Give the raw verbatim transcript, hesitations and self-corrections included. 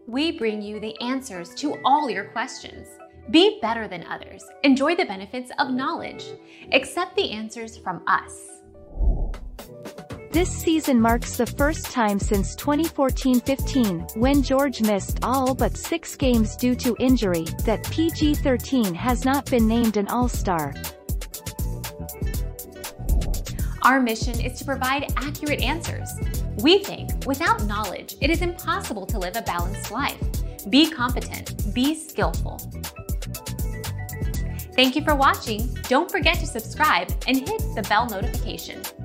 We bring you the answers to all your questions. Be better than others. Enjoy the benefits of knowledge. Accept the answers from us. This season marks the first time since twenty fourteen fifteen, when George missed all but six games due to injury, that P G thirteen has not been named an All-Star. Our mission is to provide accurate answers. We think without knowledge, it is impossible to live a balanced life. Be competent, be skillful. Thank you for watching. Don't forget to subscribe and hit the bell notification.